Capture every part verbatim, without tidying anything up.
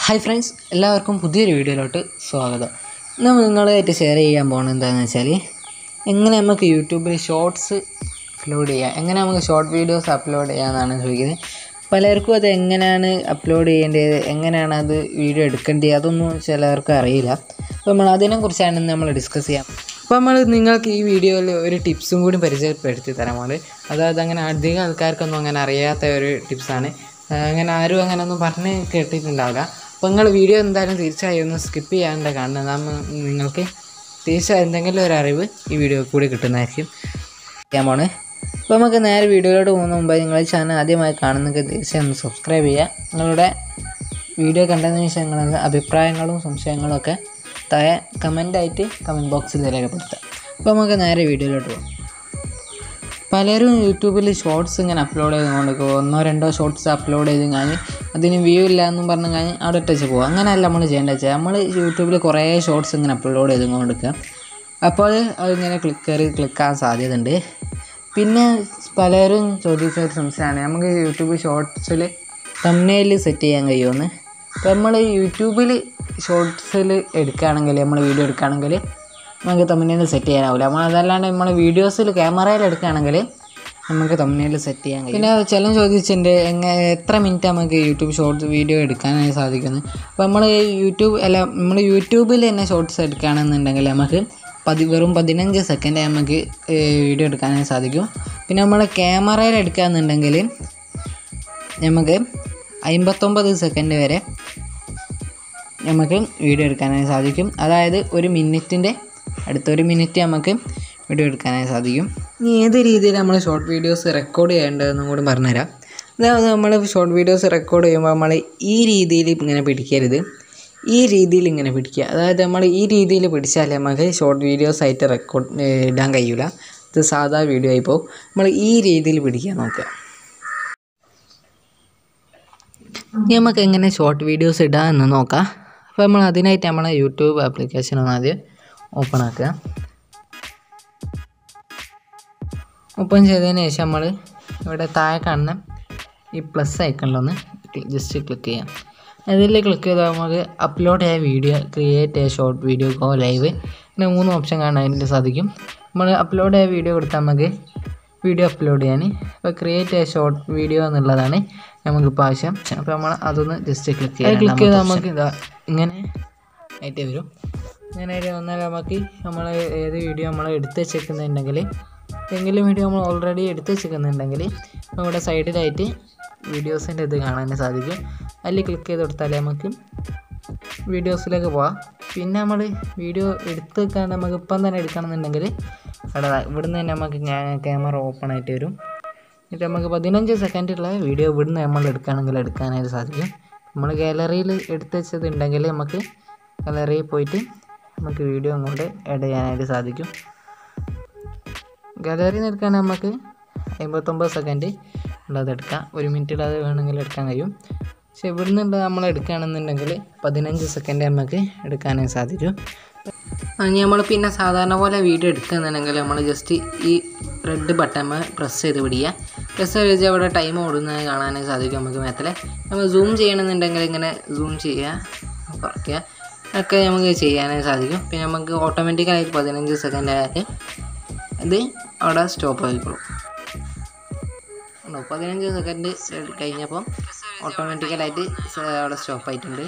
Hi friends, എല്ലാവർക്കും പുതിയൊരു വീഡിയോയിലോട്ട് സ്വാഗതം. നമ്മൾ നിങ്ങളുമായിട്ട് ഷെയർ ചെയ്യാൻ പോകുന്നത് എന്താണെന്ന് വെച്ചാൽ എങ്ങനെ നമുക്ക് യൂട്യൂബിൽ ഷോർട്സ് അപ്ലോഡ് ചെയ്യാം, എങ്ങനെ നമുക്ക് ഷോർട്ട് വീഡിയോസ് അപ്ലോഡ് ചെയ്യാമെന്നാണ് ചോദിക്കുന്നത്. പലർക്കും അത് എങ്ങനെയാണ് അപ്ലോഡ് ചെയ്യേണ്ടത്, എങ്ങനെയാണ് അത് വീഡിയോ എടുക്കേണ്ടത്, അതൊന്നും ചിലർക്ക് അറിയില്ല. അപ്പോൾ നമ്മൾ അതിനെക്കുറിച്ചാണ് നമ്മൾ ഡിസ്കസ് ചെയ്യാം. അപ്പോൾ നമ്മൾ നിങ്ങൾക്ക് ഈ വീഡിയോയിൽ ഒരു ടിപ്സും കൂടി പരിചയപ്പെടുത്തി തരാം. അതായത് അങ്ങനെ അധികം ആൾക്കാർക്കൊന്നും അങ്ങനെ അറിയാത്ത ഒരു ടിപ്സാണ്. അങ്ങനെ ആരും അങ്ങനെ ഒന്നും പറഞ്ഞ് കേട്ടിട്ടുണ്ടാവില്ല. അപ്പോൾ നിങ്ങൾ വീഡിയോ എന്തായാലും തീർച്ചയായും ഒന്ന് സ്കിപ്പ് ചെയ്യാണ്ട് കാണുന്നത്, നമ്മൾ നിങ്ങൾക്ക് തീർച്ചയായും എന്തെങ്കിലും ഒരു അറിവ് ഈ വീഡിയോ കൂടി കിട്ടുന്നതായിരിക്കും. ചെയ്യാമാണ്. അപ്പോൾ നമുക്ക് നേരെ വീഡിയോയിലോട്ട് പോകുന്ന മുമ്പ് നിങ്ങൾ ചാനൽ ആദ്യമായി കാണുന്നെങ്കിൽ തീർച്ചയായും ഒന്ന് സബ്സ്ക്രൈബ് ചെയ്യുക. നിങ്ങളുടെ വീഡിയോ കണ്ടതിന് ശേഷം നിങ്ങളുടെ അഭിപ്രായങ്ങളും സംശയങ്ങളും ഒക്കെ താഴെ കമൻ്റായിട്ട് കമൻറ്റ് ബോക്സിൽ രേഖപ്പെടുത്താം. അപ്പോൾ നമുക്ക് നേരെ വീഡിയോയിലോട്ട് പോകാം. പലരും യൂട്യൂബിൽ ഷോർട്സ് ഇങ്ങനെ അപ്ലോഡ് ചെയ്തുകൊണ്ട് ഒന്നോ രണ്ടോ ഷോർട്സ് അപ്ലോഡ് ചെയ്ത് കഴിഞ്ഞ് അതിന് വ്യൂ ഇല്ല എന്നും പറഞ്ഞു കഴിഞ്ഞ് അവിടെ ഇട്ടച്ച് പോകും. അങ്ങനെയല്ല നമ്മൾ ചെയ്യേണ്ടത് വെച്ചാൽ നമ്മൾ യൂട്യൂബിൽ കുറേ ഷോർട്സ് ഇങ്ങനെ അപ്ലോഡ് ചെയ്തുകൊണ്ട് കൊടുക്കുക. അപ്പോൾ അതിങ്ങനെ ക്ലിക്ക് കയറി ക്ലിക്കാൻ സാധ്യതയുണ്ട്. പിന്നെ പലരും ചോദിച്ച ഒരു സംശയമാണ്, നമുക്ക് യൂട്യൂബ് ഷോർട്സിൽ തംബ്നെയിൽ സെറ്റ് ചെയ്യാൻ കഴിയുമെന്ന്. അപ്പോൾ നമ്മൾ യൂട്യൂബിൽ ഷോർട്സിൽ എടുക്കുകയാണെങ്കിൽ, നമ്മൾ വീഡിയോ എടുക്കുകയാണെങ്കിൽ നമുക്ക് തംബ്നെയിൽ സെറ്റ് ചെയ്യാനാവില്ല. നമ്മൾ അതല്ലാണ്ട് നമ്മൾ വീഡിയോസിൽ ക്യാമറയിൽ എടുക്കുകയാണെങ്കിൽ നമുക്ക് തംബ്നെയിൽ സെറ്റ് ചെയ്യാൻ കഴിയും. പിന്നെ ചിലം ചോദിച്ചിട്ടുണ്ട് എങ്ങനെ എത്ര മിനിറ്റ് നമുക്ക് യൂട്യൂബ് ഷോർട്സ് വീഡിയോ എടുക്കാനായി സാധിക്കുന്നത്. അപ്പോൾ നമ്മൾ യൂട്യൂബ് അല്ല നമ്മൾ യൂട്യൂബിൽ തന്നെ ഷോർട്സ് എടുക്കുകയാണെന്നുണ്ടെങ്കിൽ നമുക്ക് പതി വെറും പതിനഞ്ച് സെക്കൻഡ് നമുക്ക് വീഡിയോ എടുക്കാനായി സാധിക്കും. പിന്നെ നമ്മൾ ക്യാമറയിൽ എടുക്കുകയെന്നുണ്ടെങ്കിൽ നമുക്ക് അമ്പത്തൊമ്പത് സെക്കൻഡ് വരെ നമുക്ക് വീഡിയോ എടുക്കാനായി സാധിക്കും. അതായത് ഒരു മിനിറ്റിൻ്റെ അടുത്തൊരു മിനിറ്റ് നമുക്ക് വീഡിയോ എടുക്കാനായി സാധിക്കും. ഇനി ഏത് രീതിയിൽ നമ്മൾ ഷോർട്ട് വീഡിയോസ് റെക്കോർഡ് ചെയ്യേണ്ടതെന്നും കൂടി പറഞ്ഞുതരാം. അതായത് നമ്മൾ ഷോർട്ട് വീഡിയോസ് റെക്കോർഡ് ചെയ്യുമ്പോൾ നമ്മൾ ഈ രീതിയിൽ ഇങ്ങനെ പിടിക്കരുത്, ഈ രീതിയിൽ ഇങ്ങനെ പിടിക്കുക. അതായത് നമ്മൾ ഈ രീതിയിൽ പിടിച്ചാൽ നമുക്ക് ഷോർട്ട് വീഡിയോസ് ആയിട്ട് റെക്കോർഡ് ഇടാൻ കഴിയില്ല. ഇത് സാധാ വീഡിയോ ആയിപ്പോൾ നമ്മൾ ഈ രീതിയിൽ പിടിക്കാൻ നോക്കുക. ഇനി നമുക്ക് എങ്ങനെ ഷോർട്ട് വീഡിയോസ് ഇടാം എന്ന് നോക്കാം. അപ്പോൾ നമ്മൾ അതിനായിട്ട് നമ്മളെ യൂട്യൂബ് ആപ്ലിക്കേഷൻ ഒന്ന് ആദ്യം ഓപ്പൺ ആക്കുക. ഓപ്പൺ ചെയ്തതിന് ശേഷം നമ്മൾ ഇവിടെ താഴെ കാണുന്ന ഈ പ്ലസ് ഐക്കണിലൊന്ന് ജസ്റ്റ് ക്ലിക്ക് ചെയ്യാം. അതിൽ ക്ലിക്ക് ചെയ്താൽ നമുക്ക് അപ്ലോഡ് ചെയ്യാൻ video, create a short video, go live, ഇങ്ങനെ മൂന്ന് ഓപ്ഷൻ കാണാൻ അതിൻ്റെ സാധിക്കും. നമ്മൾ അപ്ലോഡ് ചെയ്യാൻ വീഡിയോ കൊടുത്താൽ നമുക്ക് വീഡിയോ അപ്ലോഡ് ചെയ്യാൻ, ഇപ്പോൾ ക്രിയേറ്റ് എ ഷോർട്ട് വീഡിയോ എന്നുള്ളതാണ് നമുക്കിപ്പോൾ ആവശ്യം. അപ്പോൾ നമ്മൾ അതൊന്ന് ജസ്റ്റ് ക്ലിക്ക് ചെയ്യാം. ക്ലിക്ക് ചെയ്താൽ നമുക്ക് ഇതാ ഇങ്ങനെ ആയിട്ട് വരും. ഇങ്ങനെ ആയിട്ട് വന്നാൽ നമുക്ക് നമ്മൾ ഏത് വീഡിയോ നമ്മൾ എടുത്ത് വെച്ചേക്കുന്നുണ്ടെങ്കിൽ, ഏതെങ്കിലും വീഡിയോ നമ്മൾ ഓൾറെഡി എടുത്ത് വെച്ചേക്കുന്നുണ്ടെങ്കിൽ നമ്മുടെ സൈഡിലായിട്ട് വീഡിയോസിൻ്റെ ഇത് കാണാൻ സാധിക്കും. അതിൽ ക്ലിക്ക് ചെയ്ത് കൊടുത്താൽ നമുക്ക് വീഡിയോസിലേക്ക് പോവാം. പിന്നെ നമ്മൾ വീഡിയോ എടുത്ത് വെക്കാൻ നമുക്ക് ഇപ്പം തന്നെ എടുക്കണമെന്നുണ്ടെങ്കിൽ അവിടെ ഇവിടുന്ന് തന്നെ നമുക്ക് ക്യാമറ ഓപ്പൺ ആയിട്ട് വരും. എന്നിട്ട് നമുക്ക് പതിനഞ്ച് സെക്കൻഡുള്ള വീഡിയോ ഇവിടുന്ന് നമ്മൾ എടുക്കുകയാണെങ്കിൽ എടുക്കാനായിട്ട് സാധിക്കും. നമ്മൾ ഗാലറിയിൽ എടുത്ത് വെച്ചത് ഉണ്ടെങ്കിൽ നമുക്ക് ഗാലറിയിൽ പോയിട്ട് നമുക്ക് വീഡിയോ അങ്ങോട്ട് ആഡ് ചെയ്യാനായിട്ട് സാധിക്കും. ഗാലറിയിൽ നിന്ന് എടുക്കുകയാണെങ്കിൽ നമുക്ക് അമ്പത്തൊമ്പത് സെക്കൻഡ് ഉള്ളത് എടുക്കാം, ഒരു മിനിറ്റ് അത് വേണമെങ്കിൽ എടുക്കാൻ കഴിയും. പക്ഷേ ഇവിടെ നിന്ന് നമ്മൾ എടുക്കുകയാണെന്നുണ്ടെങ്കിൽ പതിനഞ്ച് സെക്കൻഡ് നമുക്ക് എടുക്കാനായി സാധിക്കും. ഇനി നമ്മൾ പിന്നെ സാധാരണ പോലെ വീഡിയോ എടുക്കുന്നുണ്ടെങ്കിൽ നമ്മൾ ജസ്റ്റ് ഈ റെഡ് ബട്ടൺ പ്രസ് ചെയ്ത് പിടിക്കുക. പ്രസ് ചെയ്ത് അവിടെ ടൈം ഓടുന്നത് കാണാനായി സാധിക്കും. നമുക്ക് മേത്തലെ നമ്മൾ സൂം ചെയ്യണമെന്നുണ്ടെങ്കിൽ ഇങ്ങനെ സൂം ചെയ്യുക, കുറയ്ക്കുക ഒക്കെ നമുക്ക് ചെയ്യാനായി സാധിക്കും. പിന്നെ നമുക്ക് ഓട്ടോമാറ്റിക്കായിട്ട് പതിനഞ്ച് സെക്കൻഡ് ആയിട്ട് ഇത് അവിടെ സ്റ്റോപ്പ് ആയിക്കോളും. പതിനഞ്ച് സെക്കൻഡ് കഴിഞ്ഞപ്പോൾ ഓട്ടോമാറ്റിക്കലായിട്ട് അവിടെ സ്റ്റോപ്പ് ആയിട്ടുണ്ട്.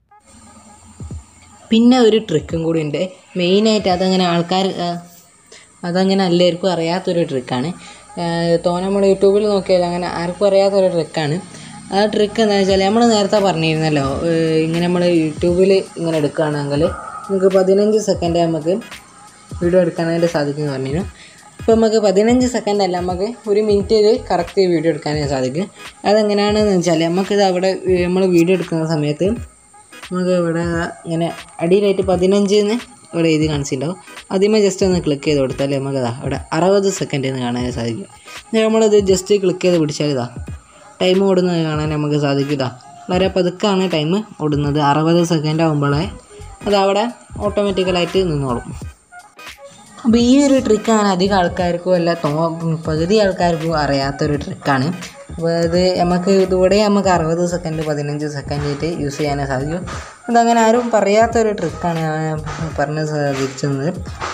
പിന്നെ ഒരു ട്രിക്കും കൂടി ഉണ്ട്, മെയിനായിട്ട് അതങ്ങനെ ആൾക്കാർ അതങ്ങനെ എല്ലാവർക്കും അറിയാത്തൊരു ട്രിക്കാണ്. തോന്നെ നമ്മൾ യൂട്യൂബിൽ നോക്കിയാൽ അങ്ങനെ ആർക്കും അറിയാത്തൊരു ട്രിക്കാണ്. ആ ട്രിക്ക് എന്താണെന്ന് വെച്ചാൽ നമ്മൾ നേരത്തെ പറഞ്ഞിരുന്നല്ലോ, ഇങ്ങനെ നമ്മൾ യൂട്യൂബിൽ ഇങ്ങനെ എടുക്കുകയാണെങ്കിൽ നമുക്ക് പതിനഞ്ച് സെക്കൻഡ് നമുക്ക് വീഡിയോ എടുക്കാനായിട്ട് സാധിക്കും എന്ന് പറഞ്ഞിരുന്നു. ഇപ്പോൾ നമുക്ക് പതിനഞ്ച് സെക്കൻഡ് അല്ല, നമുക്ക് ഒരു മിനിറ്റിൽ കറക്റ്റ് വീഡിയോ എടുക്കാനായിട്ട് സാധിക്കും. അതെങ്ങനെയാണെന്ന് വെച്ചാൽ നമുക്കിത് അവിടെ നമ്മൾ വീഡിയോ എടുക്കുന്ന സമയത്ത് നമുക്ക് ഇവിടെ ഇങ്ങനെ അടിയിലായിട്ട് പതിനഞ്ചിന്ന് ഇവിടെ എഴുതി കാണിച്ചിട്ടുണ്ടാവും. ആദ്യമേ ജസ്റ്റ് ഒന്ന് ക്ലിക്ക് ചെയ്ത് കൊടുത്താൽ നമുക്ക് ഇതാ ഇവിടെ അറുപത് സെക്കൻഡ് എന്ന് കാണാനായിട്ട് സാധിക്കും. നമ്മളത് ജസ്റ്റ് ക്ലിക്ക് ചെയ്ത് പിടിച്ചാൽ ഇതാ ടൈം ഓടുന്നത് കാണാൻ നമുക്ക് സാധിക്കും. ഇതാ വളരെ പതുക്കാണ് ടൈം ഓടുന്നത്. അറുപത് സെക്കൻഡ് ആകുമ്പോഴേ അത് അവിടെ ഓട്ടോമാറ്റിക്കലായിട്ട് നിന്നോളും. അപ്പോൾ ഈ ഒരു ട്രിക്കാണ് അധികം ആൾക്കാർക്കും അല്ല തോ പകുതി ആൾക്കാർക്കും അറിയാത്തൊരു ട്രിക്കാണ്. അപ്പോൾ ഇത് നമുക്ക് ഇതുകൂടെ നമുക്ക് അറുപത് സെക്കൻഡ് പതിനഞ്ച് സെക്കൻഡ് ആയിട്ട് യൂസ് ചെയ്യാനേ സാധിക്കും. അതങ്ങനെ ആരും പറയാത്തൊരു ട്രിക്കാണ് ഞാൻ പറഞ്ഞ് സാധിച്ചത്.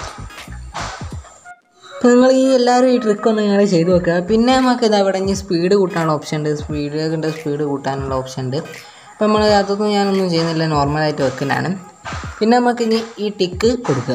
അപ്പോൾ നിങ്ങൾ ഈ എല്ലാവരും ഈ ട്രിക്കൊന്ന് നിങ്ങൾ ചെയ്ത് വെക്കുക. പിന്നെ നമുക്ക് ഇത് അവിടെ ഇനി സ്പീഡ് കൂട്ടാനുള്ള ഓപ്ഷൻ ഉണ്ട്, സ്പീഡ് ഉണ്ട് സ്പീഡ് കൂട്ടാനുള്ള ഓപ്ഷൻ ഉണ്ട്. അപ്പോൾ നമ്മൾ അതൊന്നും ഞാനൊന്നും ചെയ്യുന്നില്ല, നോർമലായിട്ട് വെക്കുന്നതാണ്. പിന്നെ നമുക്ക് ഇനി ഈ ടിക്ക് കൊടുക്കുക.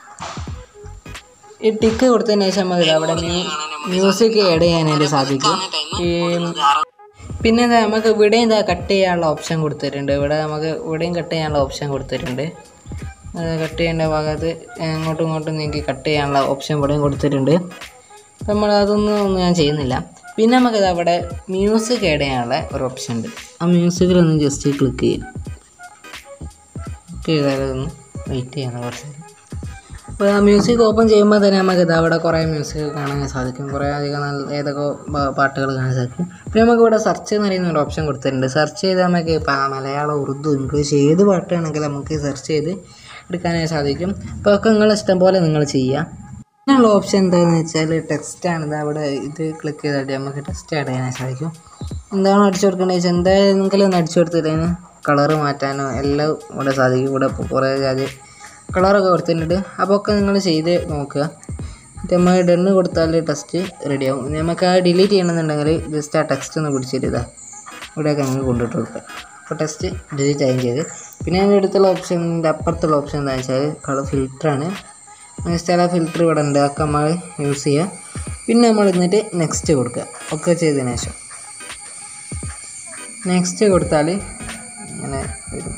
ഈ ടിക്ക് കൊടുത്തതിന് ശേഷം നമുക്ക് അവിടെ മ്യൂസിക് ആഡ് ചെയ്യാനായിട്ട് സാധിക്കും. ഈ പിന്നെ എന്താ നമുക്ക് ഇവിടെയും എന്താ കട്ട് ചെയ്യാനുള്ള ഓപ്ഷൻ കൊടുത്തിട്ടുണ്ട്. ഇവിടെ നമുക്ക് ഇവിടെയും കട്ട് ചെയ്യാനുള്ള ഓപ്ഷൻ കൊടുത്തിട്ടുണ്ട്. കട്ട് ചെയ്യേണ്ട ഭാഗത്ത് അങ്ങോട്ടും ഇങ്ങോട്ടും നീക്കി കട്ട് ചെയ്യാനുള്ള ഓപ്ഷൻ ഇവിടെയും കൊടുത്തിട്ടുണ്ട്. നമ്മൾ അതൊന്നും ഒന്നും ഞാൻ ചെയ്യുന്നില്ല. പിന്നെ നമുക്കിത് അവിടെ മ്യൂസിക് ആഡ് ചെയ്യാനുള്ള ഒരു ഓപ്ഷൻ ഉണ്ട്. ആ മ്യൂസിക്കിലൊന്ന് ജസ്റ്റ് ക്ലിക്ക് ചെയ്യാം. ക്ലിക്ക് ചെയ്താലൊന്ന് വെയിറ്റ് ചെയ്യണം കുറച്ച്. അപ്പോൾ ആ മ്യൂസിക് ഓപ്പൺ ചെയ്യുമ്പോൾ തന്നെ നമുക്കിത് അവിടെ കുറേ മ്യൂസിക് കാണാൻ സാധിക്കും, കുറേ അധികം നല്ല ഏതൊക്കെ പാട്ടുകൾ കാണാൻ സാധിക്കും. പിന്നെ നമുക്ക് ഇവിടെ സെർച്ച് എന്ന് പറയുന്ന ഒരു ഓപ്ഷൻ കൊടുത്തിട്ടുണ്ട്. സെർച്ച് ചെയ്താൽ നമുക്ക് മലയാളം, ഉറുദു, ഇംഗ്ലീഷ് ഏത് പാട്ടാണെങ്കിലും നമുക്ക് സെർച്ച് ചെയ്ത് എടുക്കാനായി സാധിക്കും. അപ്പോൾ ഒക്കെ നിങ്ങൾ ഇഷ്ടം പോലെ നിങ്ങൾ ചെയ്യുക. പിന്നെയുള്ള ഓപ്ഷൻ എന്താണെന്ന് വെച്ചാൽ ടെക്സ്റ്റാണ്. അവിടെ ഇത് ക്ലിക്ക് ചെയ്തിട്ട് നമുക്ക് ടെക്സ്റ്റ് ആഡ് ചെയ്യാനായി സാധിക്കും. എന്താണ് അടിച്ചു കൊടുക്കേണ്ടത് വെച്ചാൽ എന്തായാലും ഒന്ന് അടിച്ചു കൊടുത്തിട്ടതിന് കളറ് മാറ്റാനോ എല്ലാം ഇവിടെ സാധിക്കും. ഇവിടെ കുറേ ജാതി കളറൊക്കെ കൊടുത്തിട്ടുണ്ട്. അപ്പോൾ ഒക്കെ നിങ്ങൾ ചെയ്ത് നോക്കുക. എന്നിട്ട് നമ്മൾ ഡണ്ണ് കൊടുത്താൽ ടെക്സ്റ്റ് റെഡിയാവും. നമുക്ക് ആ ഡിലീറ്റ് ചെയ്യണമെന്നുണ്ടെങ്കിൽ ജസ്റ്റ് ആ ടെക്സ്റ്റ് ഒന്ന് പിടിച്ചിട്ട് ഇതാ ഇവിടെയൊക്കെ നിങ്ങൾ കൊണ്ടിട്ട് കൊടുക്കുക. അപ്പോൾ ടെക്സ്റ്റ് ഡിലീറ്റ് ആയും ചെയ്ത്. പിന്നെ അതിൻ്റെ അടുത്തുള്ള ഓപ്ഷൻ്റെ അപ്പുറത്തുള്ള ഓപ്ഷൻ എന്താണെന്ന് വെച്ചാൽ കളർ ഫിൽറ്ററാണ്. ചില ഫിൽറ്റർ ഇവിടെ ഉണ്ട്, അതൊക്കെ നമ്മൾ യൂസ് ചെയ്യുക. പിന്നെ നമ്മൾ എന്നിട്ട് നെക്സ്റ്റ് കൊടുക്കുക. ഒക്കെ ചെയ്തതിന് ശേഷം നെക്സ്റ്റ് കൊടുത്താൽ ഇങ്ങനെ വരും.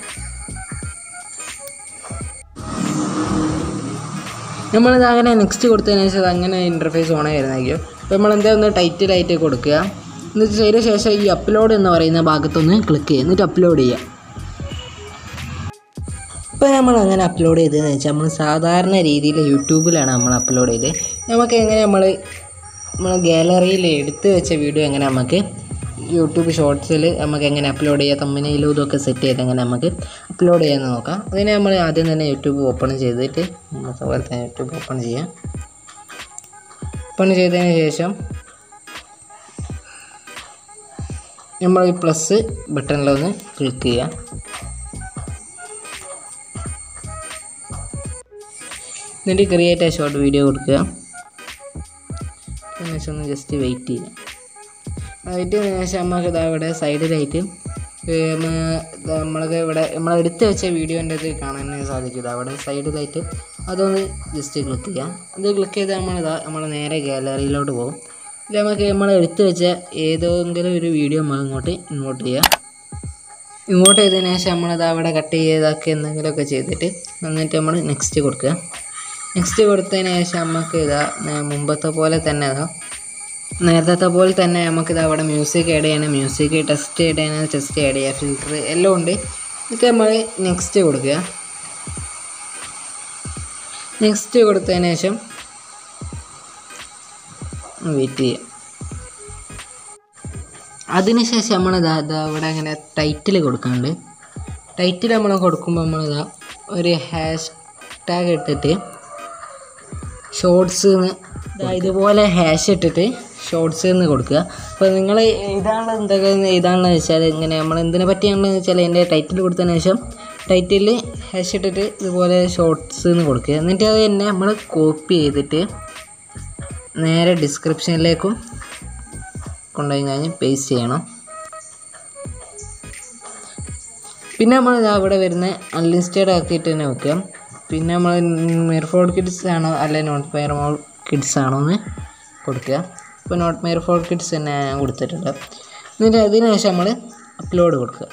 നമ്മളിത് അങ്ങനെ നെക്സ്റ്റ് കൊടുത്തതിന് ശേഷം അങ്ങനെ ഇൻ്റർഫേസ് ഓൺ ആയിരുന്നായിരിക്കും. അപ്പോൾ നമ്മൾ എന്തായാലും ഒന്ന് ടൈറ്റിലായിട്ട് കൊടുക്കുക. എന്നിട്ട് ചെയ്ത ശേഷം ഈ അപ്ലോഡ് എന്ന് പറയുന്ന ഭാഗത്തൊന്ന് ക്ലിക്ക് ചെയ്യുക. എന്നിട്ട് അപ്ലോഡ് ചെയ്യുക. ഇപ്പോൾ നമ്മൾ അങ്ങനെ അപ്ലോഡ് ചെയ്തതെന്ന് വെച്ചാൽ നമ്മൾ സാധാരണ രീതിയിൽ യൂട്യൂബിലാണ് നമ്മൾ അപ്ലോഡ് ചെയ്തത്. നമുക്ക് എങ്ങനെ നമ്മൾ നമ്മൾ ഗാലറിയിൽ എടുത്ത് വെച്ച വീഡിയോ എങ്ങനെ നമുക്ക് യൂട്യൂബ് ഷോർട്സിൽ നമുക്ക് എങ്ങനെ അപ്ലോഡ് ചെയ്യാം, തമ്പനെയിലും ഇതൊക്കെ സെറ്റ് ചെയ്ത് എങ്ങനെ നമുക്ക് അപ്ലോഡ് ചെയ്യാമെന്ന് നോക്കാം. അതിന് നമ്മൾ ആദ്യം തന്നെ യൂട്യൂബ് ഓപ്പൺ ചെയ്തിട്ട് അതുപോലെ തന്നെ യൂട്യൂബ് ഓപ്പൺ ചെയ്യാം. ഓപ്പൺ ചെയ്തതിന് ശേഷം നമ്മൾ ഈ പ്ലസ് ബട്ടണിലൊന്ന് ക്ലിക്ക് ചെയ്യാം. എന്നിട്ട് ക്രിയേറ്റ് ആ ഷോർട്ട് വീഡിയോ കൊടുക്കുക. അതിനുശേഷം ഒന്ന് ജസ്റ്റ് വെയിറ്റ് ചെയ്യാം. വെയിറ്റ് ചെയ്തതിന് ശേഷം നമുക്ക് ഇതാ ഇവിടെ സൈഡിലായിട്ട് നമ്മളത് ഇവിടെ നമ്മൾ എടുത്ത് വെച്ച വീഡിയോൻ്റെ ഇത് കാണാൻ സാധിക്കും. അവിടെ സൈഡിലായിട്ട് അതൊന്ന് ജസ്റ്റ് ക്ലിക്ക് ചെയ്യാം. അത് ക്ലിക്ക് ചെയ്താൽ നമ്മളിതാ നമ്മൾ നേരെ ഗാലറിയിലോട്ട് പോകും. ഇത് നമുക്ക് നമ്മൾ എടുത്ത് വെച്ച ഏതെങ്കിലും ഒരു വീഡിയോ നമ്മൾ ഇങ്ങോട്ട് ഇങ്ങോട്ട് ചെയ്യാം. ഇങ്ങോട്ട് ചെയ്തതിന് ശേഷം നമ്മളിത് അവിടെ കട്ട് ചെയ്താക്കി എന്തെങ്കിലുമൊക്കെ ചെയ്തിട്ട് എന്നിട്ട് നമ്മൾ നെക്സ്റ്റ് കൊടുക്കുക. നെക്സ്റ്റ് കൊടുത്തതിന് ശേഷം നമുക്ക് ഇതാ മുമ്പത്തെ പോലെ തന്നെ ഇതാ നേരത്തെ പോലെ തന്നെ നമുക്കിത് അവിടെ മ്യൂസിക് ആഡ് ചെയ്യണം, മ്യൂസിക് ടെസ്റ്റ് ആഡ് ചെയ്യണം, ടെസ്റ്റ് ആഡ് ചെയ്യുക, ഫിൽറ്റർ എല്ലാം ഉണ്ട്. എന്നിട്ട് നമ്മൾ നെക്സ്റ്റ് കൊടുക്കുക. നെക്സ്റ്റ് കൊടുത്തതിന് ശേഷം വെയിറ്റ് ചെയ്യുക. അതിനുശേഷം നമ്മളിതാ ഇതാ ഇവിടെ ഇങ്ങനെ ടൈറ്റിൽ കൊടുക്കുന്നുണ്ട്. ടൈറ്റിൽ നമ്മൾ കൊടുക്കുമ്പോൾ നമ്മളിതാ ഒരു ഹാഷ് ടാഗ് ഇട്ടിട്ട് ഷോർട്സ് എന്ന് ഇതുപോലെ ഹാഷ് ഇട്ടിട്ട് ഷോർട്സ് എന്ന് കൊടുക്കുക. അപ്പോൾ നിങ്ങൾ ഇതാണ് എന്തൊക്കെ ഇതാണെന്ന് വെച്ചാൽ ഇങ്ങനെ നമ്മൾ എന്തിനെ പറ്റിയാണെന്ന് വെച്ചാൽ എൻ്റെ ടൈറ്റിൽ കൊടുത്തതിന് ശേഷം ടൈറ്റിൽ ഹാഷ് ഇട്ടിട്ട് ഇതുപോലെ ഷോർട്സ് എന്ന് കൊടുക്കുക. എന്നിട്ട് അത് തന്നെ നമ്മൾ കോപ്പി ചെയ്തിട്ട് നേരെ ഡിസ്ക്രിപ്ഷനിലേക്കും കൊണ്ടുപോയി കഴിഞ്ഞ് പേസ്റ്റ് ചെയ്യണം. പിന്നെ നമ്മൾ അവിടെ വരുന്ന അൺലിസ്റ്റഡ് ആക്കിയിട്ട് തന്നെ വെക്കുക. പിന്നെ നമ്മൾ മെയർഫോൾ കിഡ്സ് ആണോ അല്ലെ നോട്ട് മെയർഫോൾ കിഡ്സ് ആണോ എന്ന് കൊടുക്കുക. ഇപ്പോൾ നോട്ട് മെയർഫോൾ കിഡ്സ് തന്നെ ഞാൻ കൊടുത്തിട്ടുണ്ട്. എന്നിട്ട് അതിന് ശേഷം നമ്മൾ അപ്ലോഡ് കൊടുക്കുക.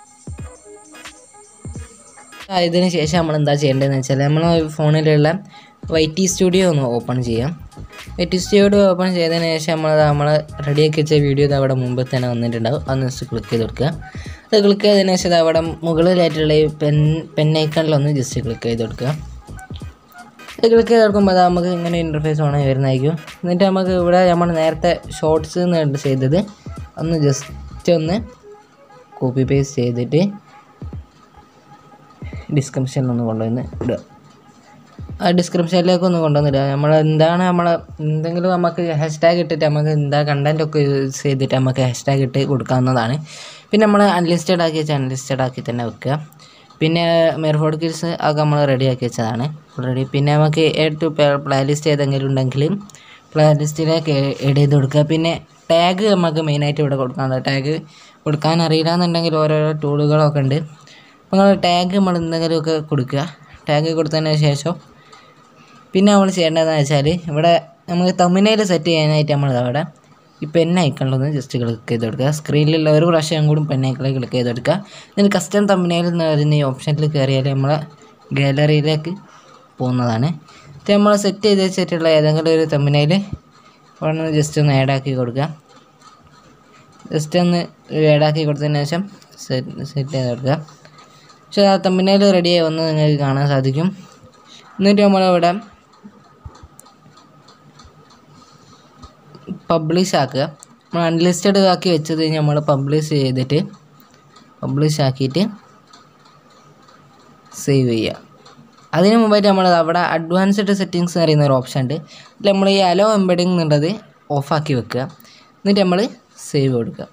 ഇതിന് ശേഷം നമ്മൾ എന്താ ചെയ്യേണ്ടതെന്ന് വെച്ചാൽ നമ്മൾ ഫോണിലുള്ള വൈറ്റി സ്റ്റുഡിയോ ഒന്ന് ഓപ്പൺ ചെയ്യാം. വൈറ്റി സ്റ്റുഡിയോ ഓപ്പൺ ചെയ്തതിന് ശേഷം നമ്മൾ നമ്മൾ റെഡിയാക്കി വെച്ച വീഡിയോ ഇത് അവിടെ മുമ്പ് തന്നെ വന്നിട്ടുണ്ടാവും. അതൊന്ന് ജസ്റ്റ് ക്ലിക്ക് ചെയ്ത് കൊടുക്കുക. അത് ക്ലിക്ക് ചെയ്തതിന് ശേഷം അവിടെ മുകളിലായിട്ടുള്ള ഈ പെൻ പെൻ ഐക്കണിലൊന്ന് ജസ്റ്റ് ക്ലിക്ക് ചെയ്ത് കൊടുക്കുക. അത് ക്ലിക്ക് ചെയ്ത് കൊടുക്കുമ്പോൾ അത് നമുക്ക് ഇങ്ങനെ ഇൻ്റർഫേസ് ഓൺ വരുന്നതായിരിക്കും. എന്നിട്ട് നമുക്ക് ഇവിടെ നമ്മൾ നേരത്തെ ഷോർട്സ് എന്ന് ചെയ്തത് ഒന്ന് ജസ്റ്റ് ഒന്ന് കോപ്പി പേസ്റ്റ് ചെയ്തിട്ട് ഡിസ്ക്രിപ്ഷനിലൊന്ന് കൊണ്ടുവന്ന് ഇടുക. ഡിസ്ക്രിപ്ഷനിലേക്ക് ഒന്ന് കൊണ്ടുവന്നിടുക. നമ്മൾ എന്താണ് നമ്മൾ എന്തെങ്കിലും നമുക്ക് ഹാഷ്ടാഗ് ഇട്ടിട്ട് നമുക്ക് എന്താ കണ്ടൻറ്റ് ഒക്കെ യൂസ് ചെയ്തിട്ട് നമുക്ക് ഹാഷ്ടാഗ് ഇട്ട് കൊടുക്കാവുന്നതാണ്. പിന്നെ നമ്മൾ അൺലിസ്റ്റഡ് ആക്കി വെച്ചാൽ അൺലിസ്റ്റഡ് ആക്കി തന്നെ വെക്കുക. പിന്നെ മെർഫോഡ് കിൽസ് ഒക്കെ നമ്മൾ റെഡി ആക്കി വെച്ചതാണ് ഓൾറെഡി. പിന്നെ നമുക്ക് ഏഡ് ടു പ്ലേ ലിസ്റ്റ് ഏതെങ്കിലും ഉണ്ടെങ്കിൽ പ്ലേ ലിസ്റ്റിലേക്ക് ഏഡ് ചെയ്ത് കൊടുക്കുക. പിന്നെ ടാഗ് നമുക്ക് മെയിനായിട്ട് ഇവിടെ കൊടുക്കാനുണ്ട്. ടാഗ് കൊടുക്കാൻ അറിയില്ല എന്നുണ്ടെങ്കിൽ ഓരോരോ ടൂളുകളൊക്കെ ഉണ്ട്. അപ്പോൾ നിങ്ങൾ ടാഗ് നമ്മൾ എന്തെങ്കിലുമൊക്കെ കൊടുക്കുക. ടാഗ് കൊടുത്തതിന് ശേഷം പിന്നെ നമ്മൾ ചെയ്യേണ്ടതെന്ന് വെച്ചാൽ ഇവിടെ നമുക്ക് തമ്പനയിൽ സെറ്റ് ചെയ്യാനായിട്ട് നമ്മൾ അവിടെ ഈ പെൻ ഐക്കണിലൊന്ന് ജസ്റ്റ് ക്ലിക്ക് ചെയ്ത് കൊടുക്കുക. സ്ക്രീനിലുള്ള ഒരു പ്രാവശ്യം കൂടി പെൻ ഐക്കണിൽ ക്ലിക്ക് ചെയ്ത് കൊടുക്കുക. ഇതിന് കസ്റ്റം തമ്പനയിൽ എന്ന് പറയുന്ന ഈ ഓപ്ഷനിൽ കയറിയാൽ നമ്മളെ ഗാലറിയിലേക്ക് പോകുന്നതാണ്. ഇത് നമ്മൾ സെറ്റ് ചെയ്ത് വെച്ചിട്ടുള്ള ഏതെങ്കിലും ഒരു തമ്പനയിൽ അവിടെ നിന്ന് ജസ്റ്റ് ഒന്ന് ആഡാക്കി കൊടുക്കുക. ജസ്റ്റ് ഒന്ന് ആഡാക്കി കൊടുത്തതിന് ശേഷം സെറ്റ് സെറ്റ് ചെയ്ത് കൊടുക്കുക. പക്ഷേ ആ തമ്പനയിൽ റെഡിയായി വന്ന് നിങ്ങൾക്ക് കാണാൻ സാധിക്കും. എന്നിട്ട് നമ്മളിവിടെ പബ്ലിഷ് ആക്കുക. നമ്മൾ അൺലിസ്റ്റഡ് ആക്കി വെച്ചത് കഴിഞ്ഞാൽ നമ്മൾ പബ്ലിഷ് ചെയ്തിട്ട് പബ്ലിഷ് ആക്കിയിട്ട് സേവ് ചെയ്യുക. അതിന് മുമ്പായിട്ട് നമ്മൾ അവിടെ അഡ്വാൻസ്ഡ് സെറ്റിങ്സ് എന്ന് പറയുന്ന ഒരു ഓപ്ഷൻ ഉണ്ട്. അതിൽ നമ്മൾ ഈ അലോ എംബഡിങ് എന്നുള്ളത് ഓഫാക്കി വെക്കുക. എന്നിട്ട് നമ്മൾ സേവ് കൊടുക്കുക.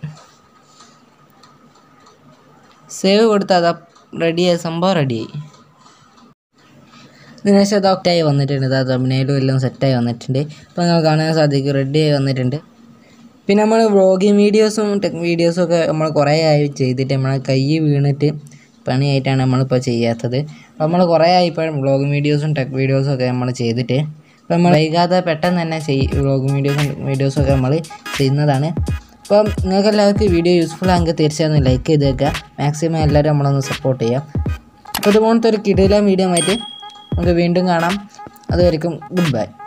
സേവ് കൊടുത്താൽ അതാ റെഡിയായി, സംഭവം റെഡിയായി. ഇതിനുശേഷം അത് ഒക്കെയായി വന്നിട്ടുണ്ട്. അത് തമ്പനയിലും എല്ലാം സെറ്റായി വന്നിട്ടുണ്ട്. അപ്പോൾ നിങ്ങൾ കാണാൻ സാധിക്കും റെഡിയായി വന്നിട്ടുണ്ട്. പിന്നെ നമ്മൾ വ്ളോഗിങ് വീഡിയോസും ടെക് വീഡിയോസും ഒക്കെ നമ്മൾ കുറേ ആയി ചെയ്തിട്ട് നമ്മളെ കൈ വീണിട്ട് പണിയായിട്ടാണ് നമ്മളിപ്പോൾ ചെയ്യാത്തത്. അപ്പോൾ നമ്മൾ കുറേ ആയി ഇപ്പോൾ വ്ളോഗിങ് വീഡിയോസും ടെക് വീഡിയോസും ഒക്കെ നമ്മൾ ചെയ്തിട്ട് അപ്പോൾ നമ്മൾ വൈകാതെ പെട്ടെന്ന് തന്നെ ചെയ് വ്ളോഗിങ് വീഡിയോസും വീഡിയോസും ഒക്കെ നമ്മൾ ചെയ്യുന്നതാണ്. അപ്പം നിങ്ങൾക്ക് എല്ലാവർക്കും വീഡിയോ യൂസ്ഫുൾ ആണെങ്കിൽ തീർച്ചയായും ലൈക്ക് ചെയ്ത് വെക്കുക. മാക്സിമം എല്ലാവരും നമ്മളൊന്ന് സപ്പോർട്ട് ചെയ്യുക. അപ്പോൾ ഇതുപോലത്തെ ഒരു കിടിലൻ വീഡിയോ ആയിട്ട് നമുക്ക് വീണ്ടും കാണാം. അതുവരെയും ഗുഡ് ബൈ.